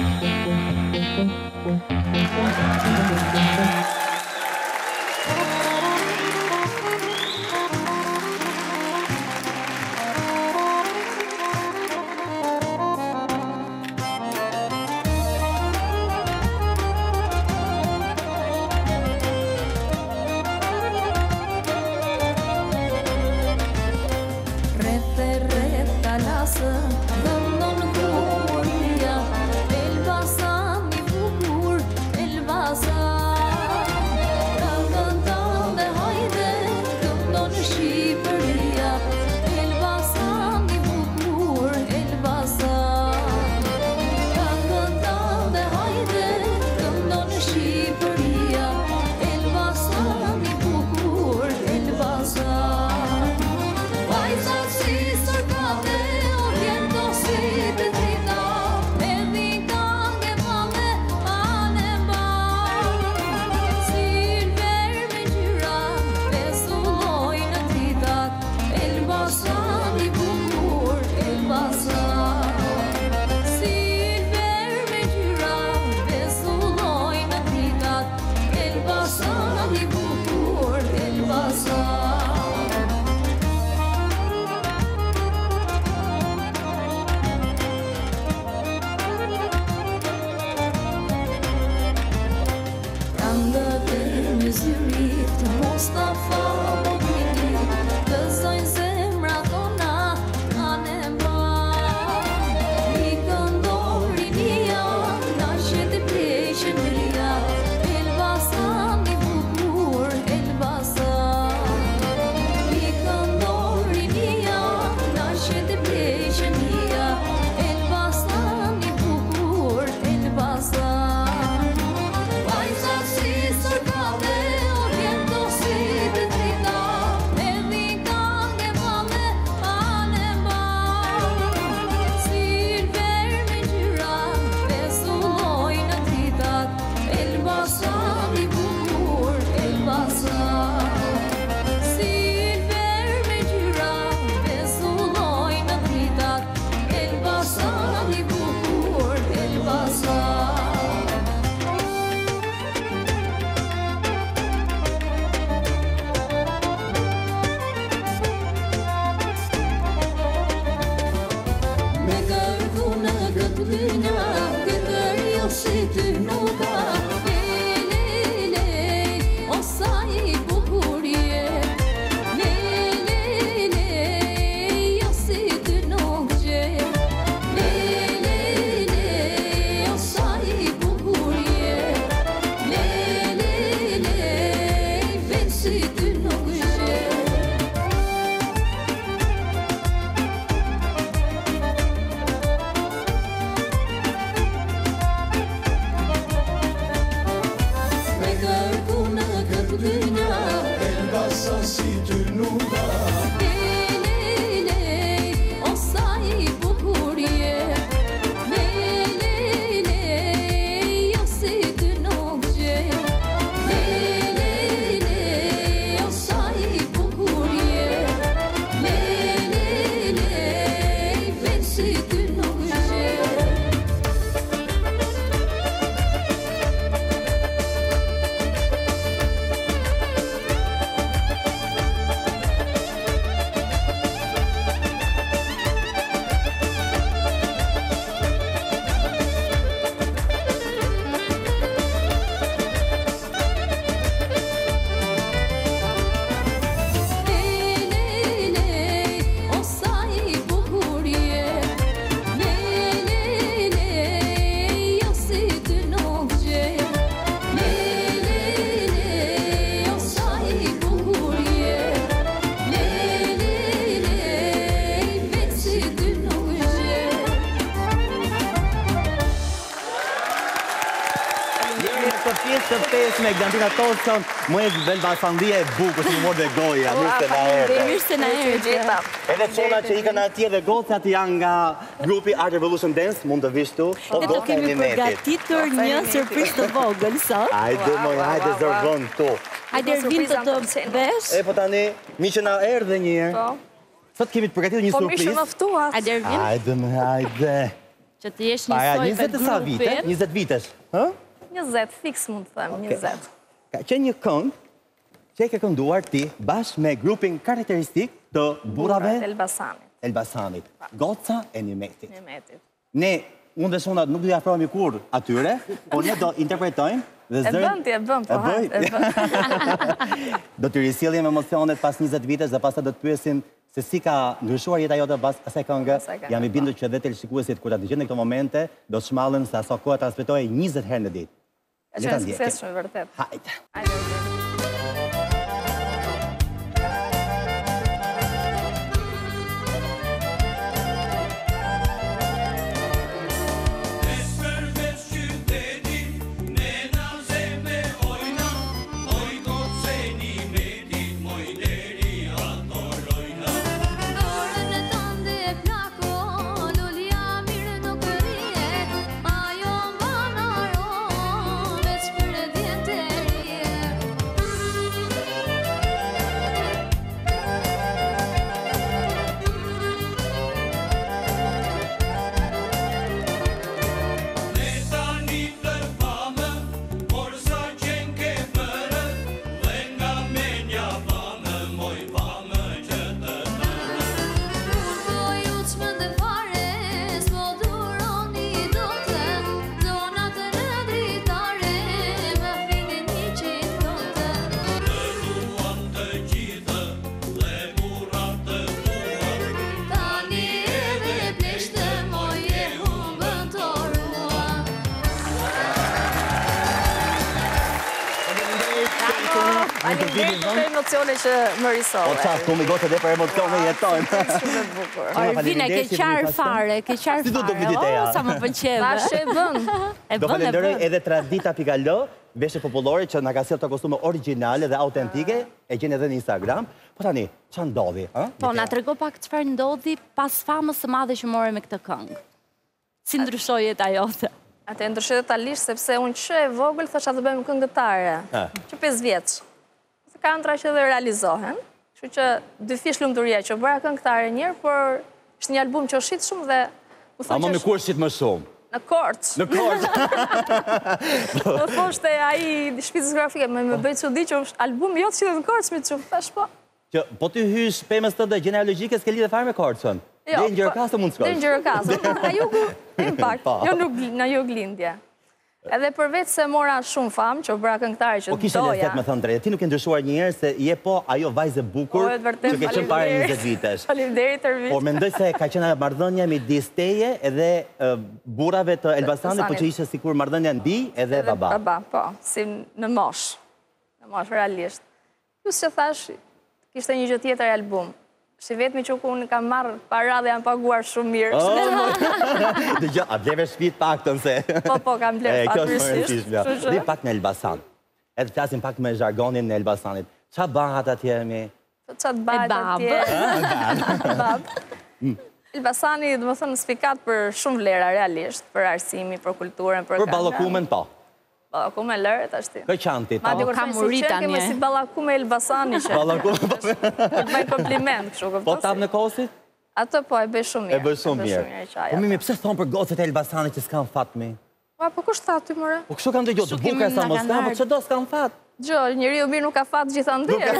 Të pesme, Glantina Thompson, Muez Velbalfandie e bukur si mor dhe goja. Mirë se na erdhe. Mirë se na erdhe. Edhe çona që i kanë atje dhe gocat janë nga grupi Art Revolution Dance, mund të vish tu. Ne do kemi përgatitur një surprizë të vogël sot. Hajde moj, hajde zërgon tu. Hajde Ervin të vesh. Po tani, mi që na erdhe një herë. Sot kemi të përgatitur një surprizë. Po mirë që më ftuat. Hajde Ervin. Hajde. Që të jesh Para njësoj me 20 sa vite, grupin. 20 vitesh. 20, fix mund të them, 20. Ka qenë një këngë që e ke kënduar ti bashkë me grupin karakteristik të burrave Elbasanit. Goca e Nimetit. Ne, unë dhe Shona nuk do t'i afrohemi kur atyre, por ne do interpretojmë dhe zërin... E bëm, po ha. Do t'i risjellim emocionet pas 20 vitesh dhe pastaj do të pyesim se si ka ndryshuar jeta jote pas asaj këngë. Jam i bindur që dhe televizionistët kur ta dëgjojnë në këto momente do të shmallën se aso kohë transmetohej 20 herë në ditë. Ka qenë sukses shumë vërtet. Hajde. Faleminderit për emocione që më risove. O çfarë, ku mi gotë edhe për emocione jetojnë. Shumë e bukur. Arvina, ke qarë fare, Si do të vidit e ja? O, sa më pëlqeve. Tash e bën. Do falenderoj edhe Tradita.lo, veshje popullore që na ka sjellë të kostume origjinale dhe autentike, e gjeni edhe në Instagram. Po tani, ç'a ndodhi, ë? Po, na trego pak çfarë ndodhi pas famës së madhe që more me këtë këngë. Si ndryshoi jeta jote? Atë ndryshoi totalisht sepse unë që e vogël thosha të bëjmë këngëtare. Që 5 vjeç. Kantra që dhe realizohen, kështu që dy fish lumturia që bëra këngëtare njërë, por është një album që është shit shumë dhe... Ama me kur shit më shumë? Në Korç. Në Korç. Në thoshte aji shpicës grafike, me bëjtë që di që albumi jotë që dhe në Korç, me që thash po. Që po ty hysh pëmës të dhe genealogjike s'ke lidhe fare me Korçën? Dhe në Gjirokastë mund s'kosh? Dhe në Gjirokastë, a jugu, impact, jo në jug lindje. Edhe përveç se mora shumë famë, që bëra këngëtare që doja... Po kishe lezet me thënë drejtë, ti nuk e ndryshuar njëherë se je po ajo vajzë bukur që ke qenë pare 20 vitesh. Faleminderit Ervin. Por mendoj se ka qenë marrëdhënia midis teje edhe burrave të Elbasanit, po që ishte sikur marrëdhënia mbi edhe baba. Baba, po, si në mosh. Në mosh, realisht. Plus që thash, kishte një gjë tjetër e album. Shi vetëmi që unë kam marrë para dhe jam paguar shumë mirë. Dëgjoj, a bleve shtëpit paktën se... Po, kam bleve fatërsisht. Dhe pak në Elbasan. Edhe flasim pak me zhargonin në Elbasanit. Qa bahat atje mi? Qa bahat atje? Bab. Elbasani, dhe më thënë, spikat për shumë vlera, realisht. Për arsimi, për kulturën, për... Për ballakumën, po. Ballakuma e lërët ashti. Këj qantit. Ma di kur thënë si që keme si ballakuma e Elbasani që. Ballakuma, po. Këtë bëjnë kompliment, kështu këpëtosi. Po tap në kosit? Ato po, e bëj shumë mirë. E bëj shumë mirë. Po mimi, pëse thonë për gocët e Elbasanit që s'kan fat mi? Po kush tha ty, mëre? Po kështu kam të gjotë, buka sa mos ka, po që do s'kan fat? Gjo, njëri u mirë nuk ka fat gjithandër.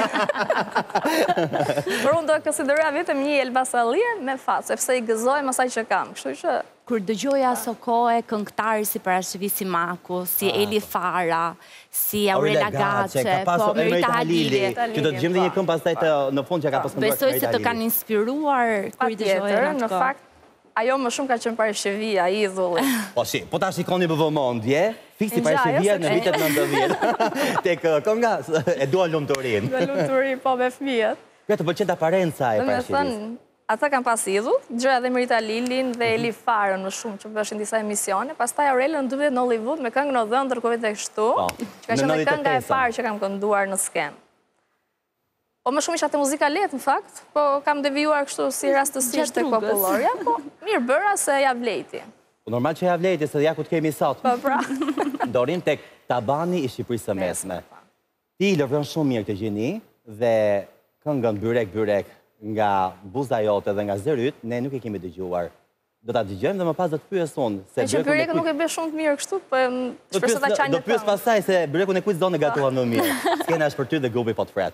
Por unë do e konsideroja vetëm një Elbasalie me fat, sepse i gëzojmë asaj që kam. Kështu që... Kur dëgjoja aso kohë këngëtarë si Parashevisi Maku, si Eli Fara, si Aurela Gace, po Merita Halili, që do të gjemë dhe një këmë pastaj në fund që ka pas kënduar Besoj se të kanë inspiruar kur i dëgjoja në në fakt, ajo më shumë ka qenë Parashevia, idhulli. Po si, po ta shikoni më vëmendje, fiksi Parashevia në vitet 90. Tek kënga e dua lumturin. Dua lumturin, po me fëmijët. Kjo të pëlqen aparenca e Parashevis. Ata kam pas idhull, gjëra dhe Merita Lilin dhe Eli Farën më shumë që bëshin disa emisione, pas taj Aurelën në 12 në Hollywood me këngë në dhënë tërkove të kështu, që ka qenë kënga e parë që kam kënduar në skem. Po më shumë isha të muzika letë, në fakt, po kam devijuar kështu si rastësisht të popullorja, po mirë bëra se ja vlejti. Po normal që ja vlejti, se ja ku të kemi sot. Po pra. Dorim tek tabani i Shqipërisë së Mesme. Ti lëvron shumë mirë këtë gjeni dhe këngën Byrek nga buza jote dhe nga zëryt, ne nuk e kemi dëgjuar. Do ta dëgjojmë dhe më pas do të pyes unë. E që byrekun nuk e bë shumë të mirë kështu, po shpresoj ta qajnë. Do pyes pastaj se byrekun e kujt zonë gatuan më mirë. Skena është për ty dhe grupi po të fret.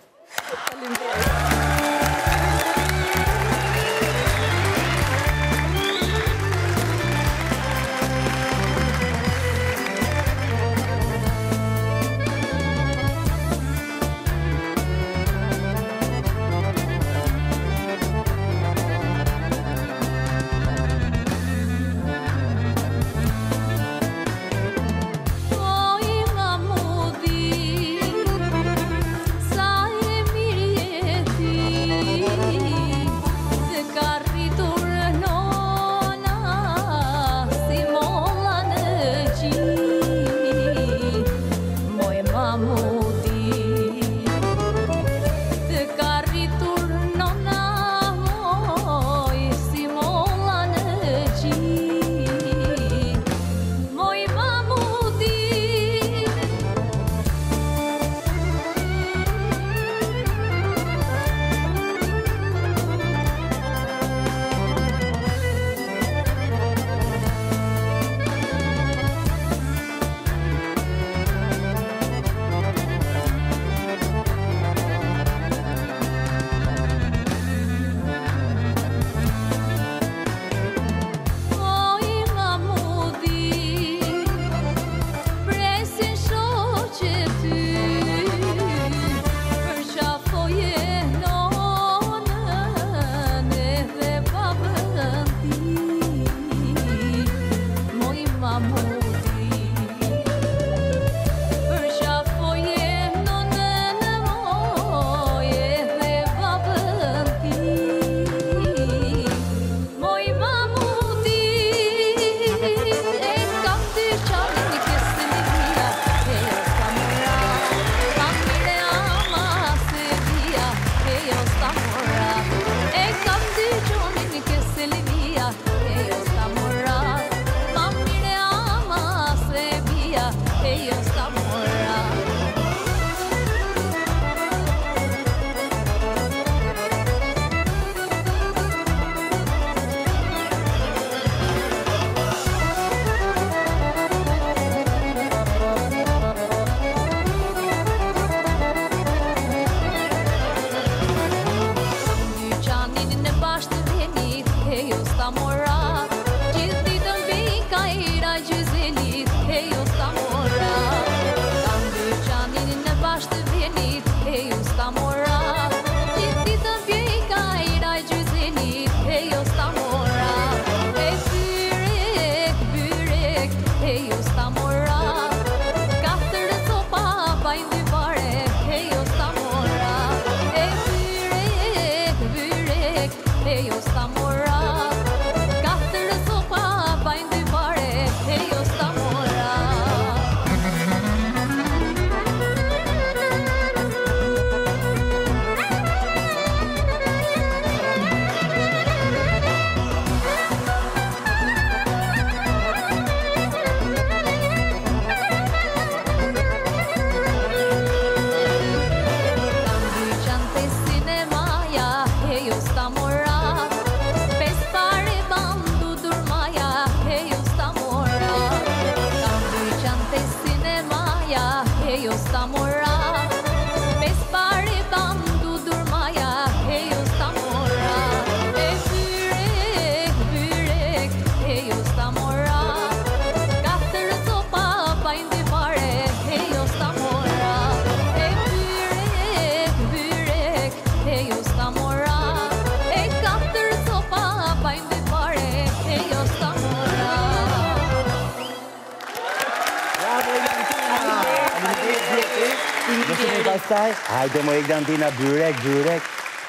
Hajde më Eglantina, byrek.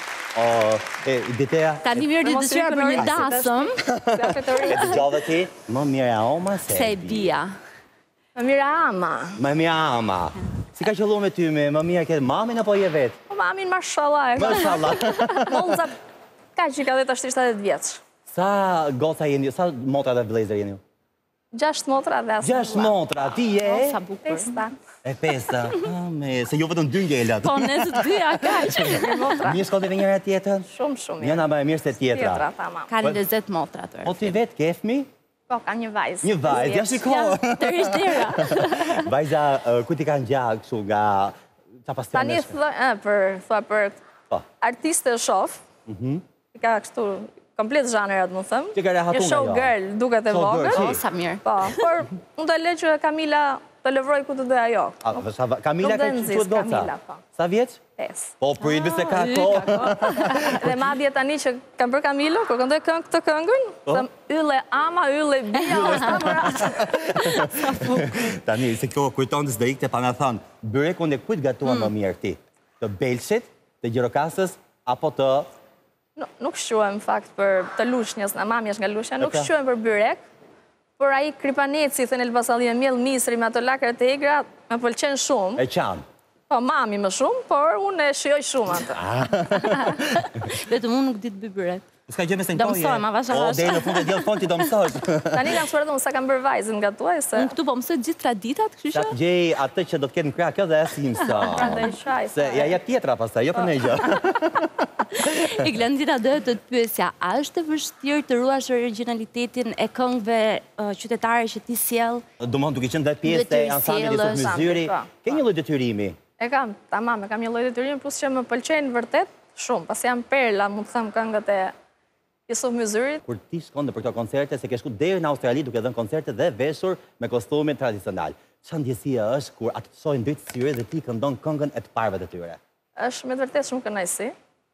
Ideja... Ta një mirë të dëshirë për një dasëm. E të gjallë ti, më mire ama se bia. Më mire ama. Më mire ama. Si ka qëllu me ty me më mire këtë mamin apo je vetë? Mamin, mashallah. Mashallah. Monza, ka që ka dhe të ashtë 30 vjeç. Sa goca jeni, sa motra dhe vlezër jeni? 6 motra dhe asë 6 motra, ti je? Sa bukur. 5. E 5, se jo vetëm 2 ngelat. Po, nësë të dyja kaq. Mirë shkote me njëra tjetën? Shumë. Njëna më e mirë se tjetra. Tjetra, tamam. Ka 20 motra të Po ti vetë ke fëmijë? Po, ka një vajzë. Një vajzë, ja shiko. Të rishtira. Vajza, ku ti kanë gjak, kështu nga qa pasionesh? Tani për artiste shof, ka kështu komplet zhanerat, më thëmë. Që ka rehatu nga jo. Një showgirl duket e vogël. O, sa mirë. Po, por unë të le që Kamila të levroj ku të doja jo. Kamila ka që qëtë goca? Sa vjeç? 5. Po, pritbi se ka ko. Dhe madje tani që kam për Kamilo, kër këndoj këngë këtë këngën, thëm ylle ama, ylle bia, Tani, se kjo kujton të s'dërikte pa nga thonë, bërekun e kujt gatuan më mirë ti? Të Belshit, të Gjirokastës, apo të... Nuk shquem fakt për të lushnjës, në mamjesh nga lushja, nuk shquem për byrek, por aji kripaneci, thënë Elbasallia, mjell misri me ato lakrat e egra, me pëlqen shumë. E qanë? Po, mami më shumë, por unë e shioj shumë atë. Vetëm unë nuk ditë bybyrek. Ska gjë me se në Do mësoj, ma vasha O, dhe në fund e djelë fond ti do mësoj. Tani kam shpërët unë sa kam bërë vajzën nga tuaj, se... Unë këtu po mësoj gjithë traditat, kështu që? Gjej atë që do të ketë në krah, kjo dhe e si mësa. Prandaj shaj. Se ja jep tjetra pastaj, jo për ne gjë. I Glendina dhe të të pyesja, a është e vështirë të ruash originalitetin e këngëve qytetare që ti sjell? Domthon duke qenë dhe pjesë e ansamblit të Myzyri, ke një lloj detyrimi? E kam, tamam, e kam një lloj detyrimi, plus që më pëlqejnë vërtet shumë, pas jam perla, mund të them këngët e Jusuf Myzyrit. Kur ti shkon për këto koncerte, se ke shku deri në Australi duke dhënë koncerte dhe veshur me kostumin tradicional. Çfarë ndjesia është kur atë çojnë drejt syre dhe ti këndon këngën e të parëve të tyre? Është me vërtet shumë kënaqësi.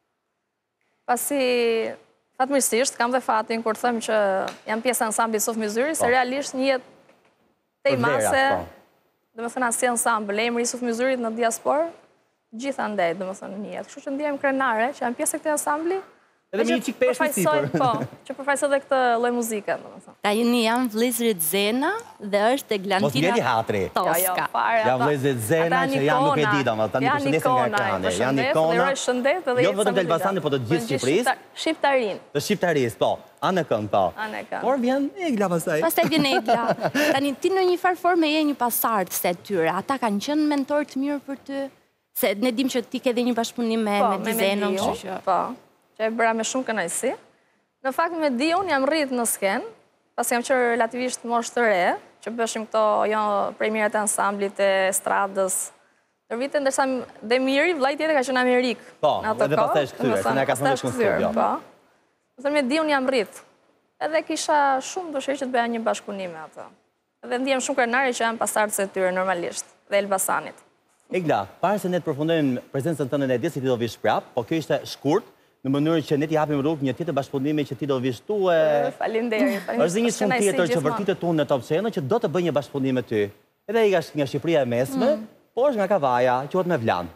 Pasi fatmirësisht kam dhe fatin kur them që jam pjesë e ansamblit Jusuf Myzyri, se realisht një jetë tejmase, domethënë asnjë ansambël, emri Jusuf Myzyrit në diasporë, gjithandej domethënë një jetë. Kështu që ndihem krenare që jam pjesë e këtij ansambli. Edhe me një qik peshë në sipër. Po, që përfaqësoj dhe këtë lloj muzike, domethënë. Tani janë vëllezërit Zena dhe është Eglantina Mos ngeli hatri. Toska. Janë vëllezërit Zena që janë nuk e di domethënë, tani përshëndesin nga ekrani. Janë ikona. Jo vetëm të Elbasanit, por të gjithë Shqipërisë. Shqiptarin. Të Shqiptarisë, po. Anë këngë, po. Anë këngë. Por vjen Egla pastaj. Pastaj vjen Egla. Tani ti në një farë forme je një pasardh se tyre. Ata kanë qenë mentor të mirë për ty. Se ne dim që ti ke dhe një bashkëpunim me Dizenën, kështu që. Po. Që e bëra me shumë kënaqësi. Në fakt me Dion jam rrit në skenë, pas jam qërë relativisht moshë të re, që bëshim këto premieret e ansamblit e estradës. Në vitë ndërsa Demiri, vlaj tjetër ka qenë në Amerikë. Po, edhe pastaj është këtyre, se ne ka thënë shkën studio. Po. Me Dion jam rrit. Edhe kisha shumë dëshirë që të bëja një bashkëpunim me atë. Edhe ndihem shumë krenare që jam pasardhës e tyre normalisht, dhe Elbasanit. Egla, parë se ne të përfundojmë prezencën tënde në e di se ti do vish prap, po kjo ishte shkurt, në mënyrë që ne t'i japim rrugë një tjetër bashkëpunimi që ti do vish tu e... Falinderit. Është një shumë tjetër që vërtitet tu në Top Channel që do të bëj një bashkëpunim me ty. Edhe i nga Shqipëria e mesme, po është nga Kavaja, quhet me Vlan.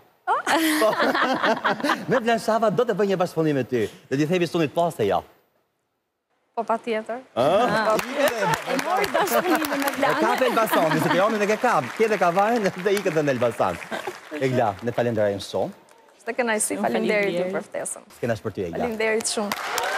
Me Vlan Shava do të bëj një bashkëpunim me ty. Dhe ti thebi stunit po se jo. Po pa tjetër. E mori bashkëpunimin me Vlan. E kap Elbasan, nëse Pionin e ke kap, tjetë Kavajën dhe ikët dhe në Elbasan. Egla, ne falenderojmë shumë. Shte kënaqësi, falenderit ju për ftesën. S'kenash për ty, Egla. Falenderit shumë.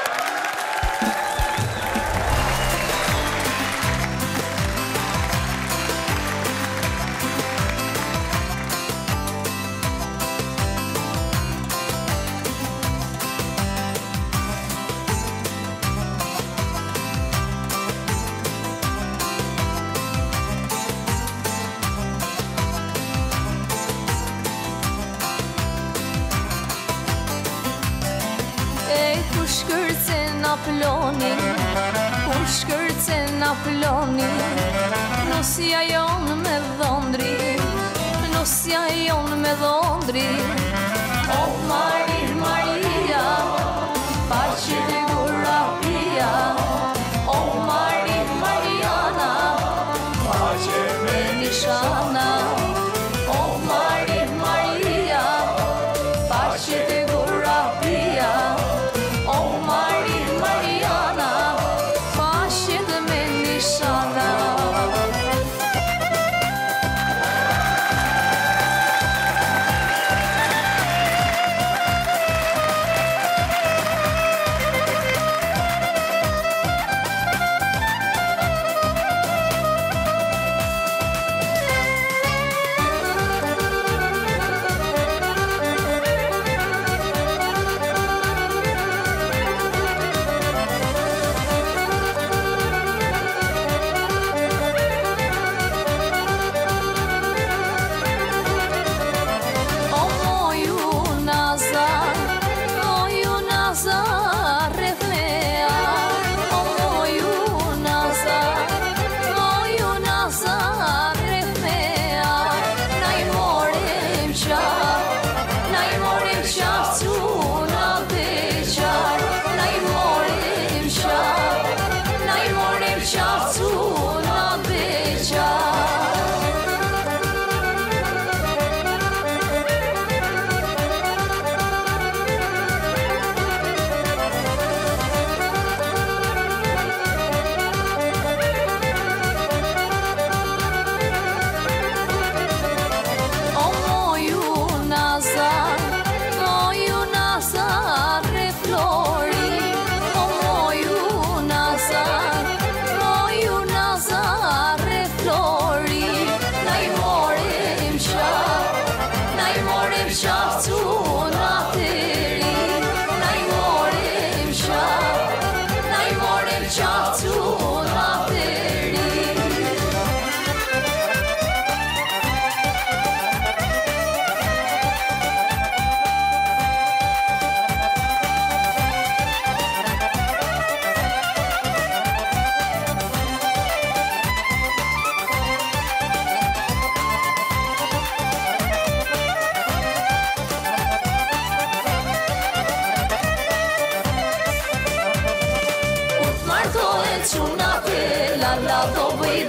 Nusja jonë me dhondri, nusja jonë me dhondri. O Maria, pace de gura pia. O Mariana, pace me nishana. O Maria, pace de gura pia. O Mariana, pace de me nishana.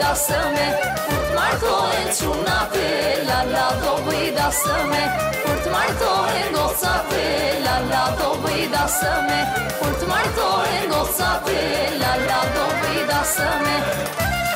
bëjdasëme, kur të martohen qunate, lala do bëjdasëme, kur të martohen gocate, lala do bëjdasëme, kur të martohen gocate, lala do bëjdasëme.